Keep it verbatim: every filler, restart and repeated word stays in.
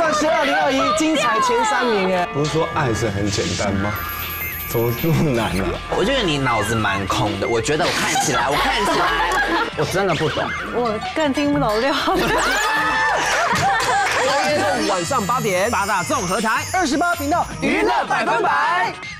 二十二零二一精彩前三名哎。 不是说爱是很简单吗？怎么这么难啊？ 我觉得你脑子蛮空的，我觉得我看起来，我看起来，我真的不懂。 我更听不懂六号。 晚上八点，八大综合台二十八频道娱乐百分百。